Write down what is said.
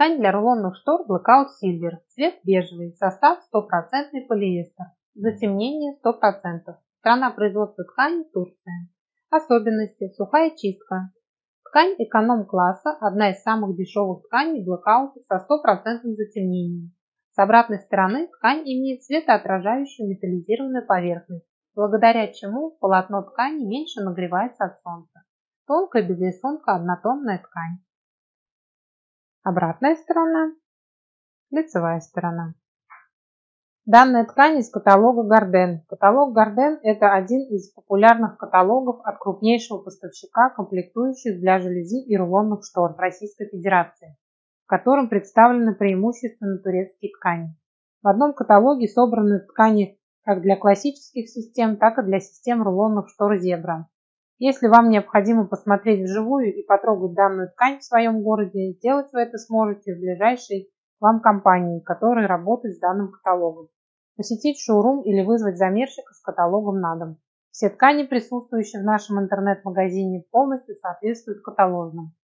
Ткань для рулонных штор Blackout Silver. Цвет бежевый. Состав 100% полиэстер. Затемнение 100%. Страна производства ткани Турция. Особенности. Сухая чистка. Ткань эконом-класса – одна из самых дешевых тканей Blackout со 100% затемнением. С обратной стороны ткань имеет светоотражающую металлизированную поверхность, благодаря чему полотно ткани меньше нагревается от солнца. Тонкая без рисунка однотонная ткань. Обратная сторона, лицевая сторона. Данная ткань из каталога Gardena. Каталог Gardena – это один из популярных каталогов от крупнейшего поставщика комплектующих для жалюзи и рулонных штор в Российской Федерации, в котором представлены преимущественно турецкие ткани. В одном каталоге собраны ткани как для классических систем, так и для систем рулонных штор Zebra. Если вам необходимо посмотреть вживую и потрогать данную ткань в своем городе, сделать вы это сможете в ближайшей вам компании, которая работает с данным каталогом. Посетить шоурум или вызвать замерщика с каталогом на дом. Все ткани, присутствующие в нашем интернет-магазине, полностью соответствуют каталожным.